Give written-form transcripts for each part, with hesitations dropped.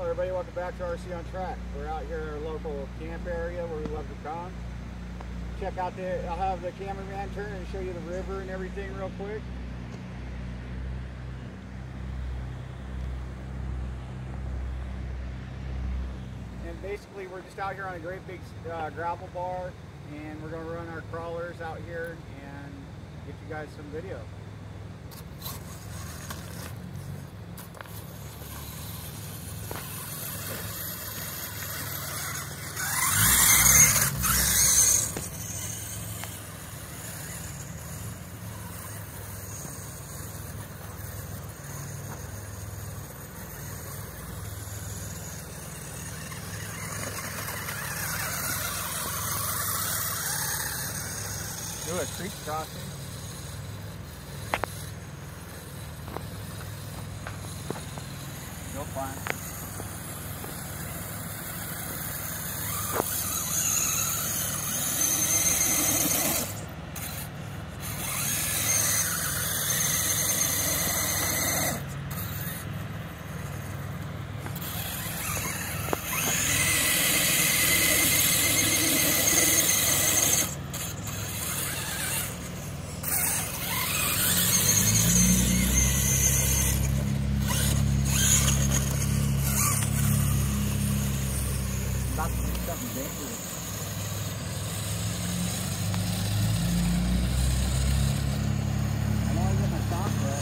everybody, welcome back to RC on Track. We're out here at our local camp area where we love to come. Check out I'll have the cameraman turn and show you the river and everything real quick. And basically we're just out here on a great big gravel bar, and we're going to run our crawlers out here and get you guys some video. Do a creek crossing. No fun. About to do something dangerous. I know I get my sock wet.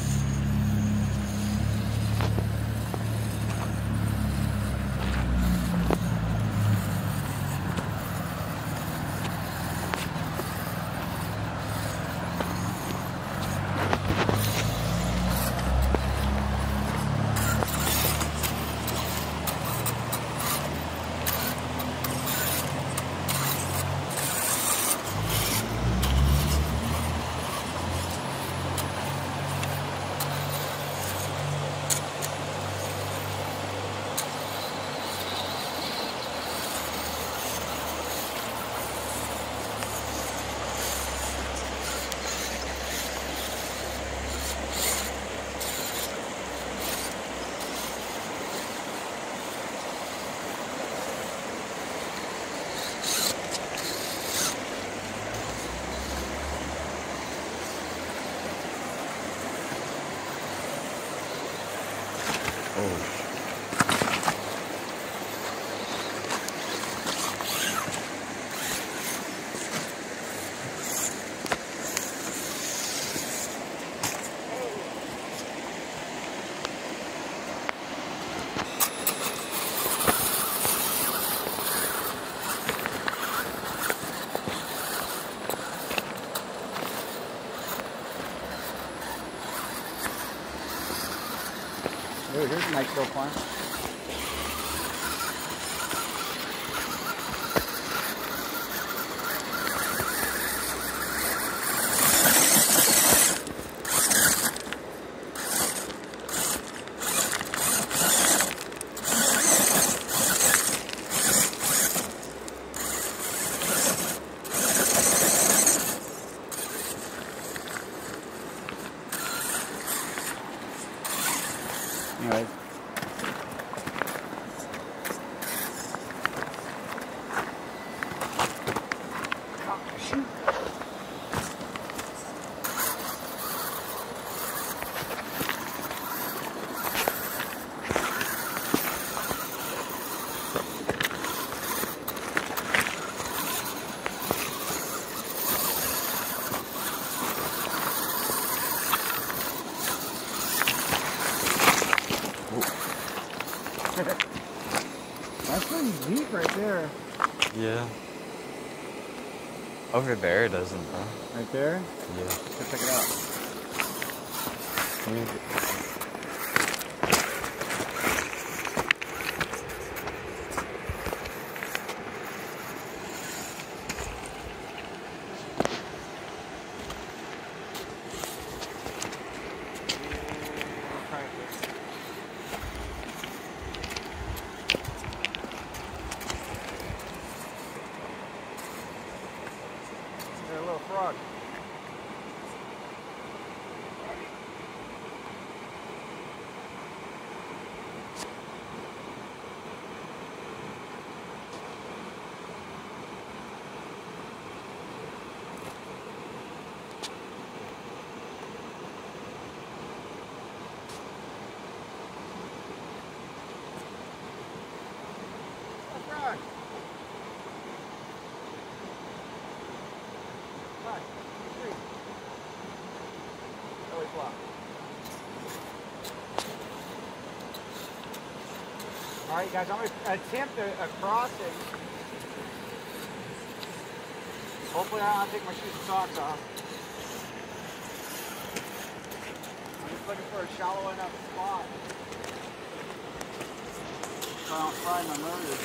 Oh. Ooh, here's a nice little farm. Anyways. Oh, shoot. That's pretty deep right there. Yeah. Over there it doesn't, huh? Right there? Yeah. Let's check it out. Frog. Alright guys, I'm going to attempt a crossing. Hopefully I don't have to take my shoes and socks off. I'm just looking for a shallow enough spot so I don't fry my motor.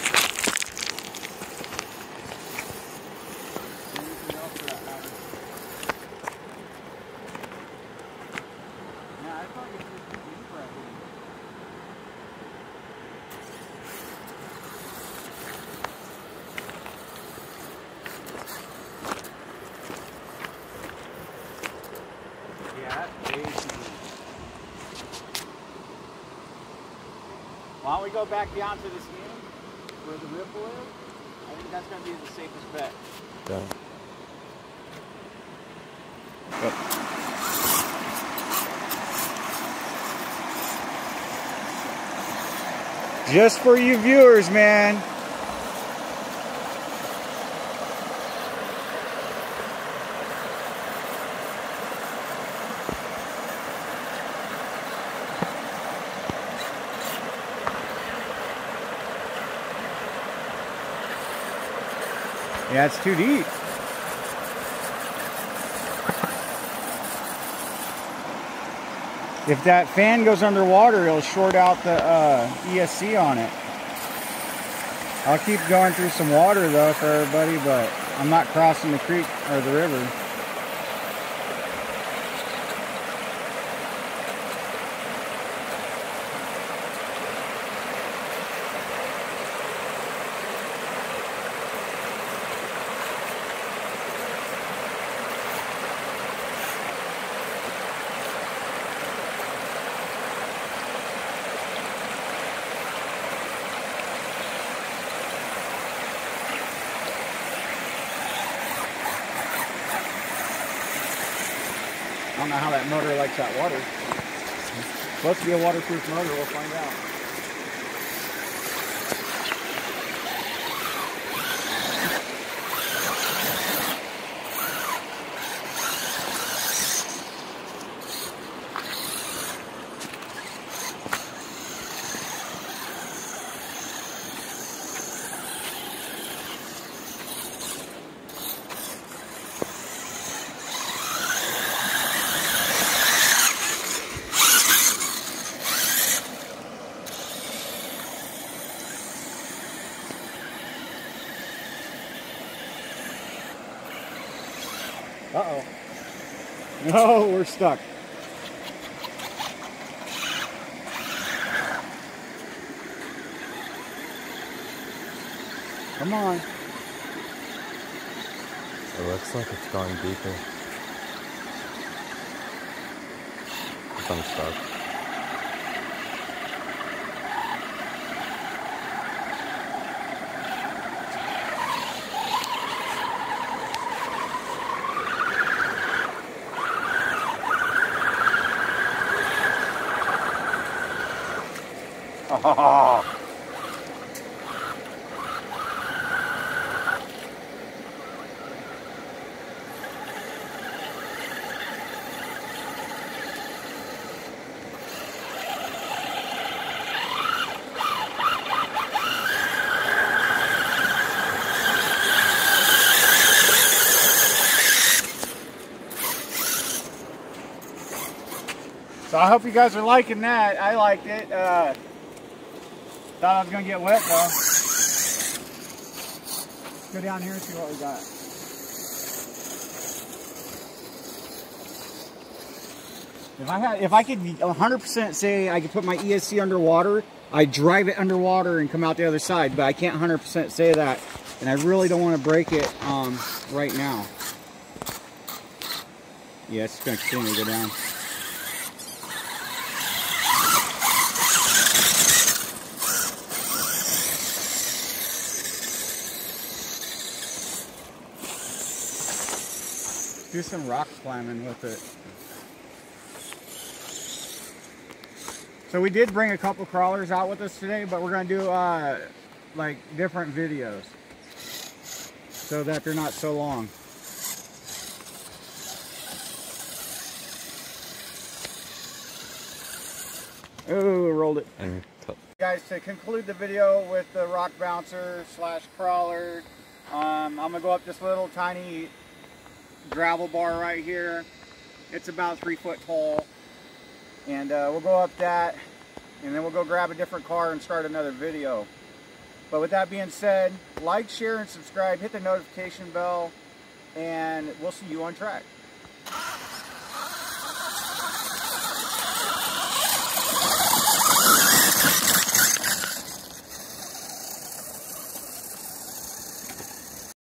Anything else for that matter. Yeah, I thought you were just deep right here. Why don't we go back down to this end where the ripple is? I think that's going to be the safest bet. Yeah. Just for you viewers, man. Yeah, it's too deep. If that fan goes underwater, it'll short out the ESC on it. I'll keep going through some water though for everybody, but I'm not crossing the creek or the river. I don't know how that motor likes that water. It's supposed to be a waterproof motor, we'll find out. Uh-oh. No, we're stuck. Come on. It looks like it's going deeper. I'm stuck. Oh. So I hope you guys are liking that. I liked it. Thought I was gonna get wet though. Let's go down here and see what we got. If I could 100% say I could put my ESC underwater, I'd drive it underwater and come out the other side, but I can't 100% say that, and I really don't want to break it right now. Yeah, it's gonna continue to go down. Do some rock climbing with it. So we did bring a couple crawlers out with us today, but we're gonna do like different videos so that they're not so long. Oh, rolled it. And Guys, to conclude the video with the rock bouncer / crawler, I'm gonna go up this little tiny gravel bar right here. It's about 3 foot tall, and we'll go up that, and then we'll go grab a different car and start another video. But with that being said, like, share, and subscribe. Hit the notification bell, and we'll see you on track.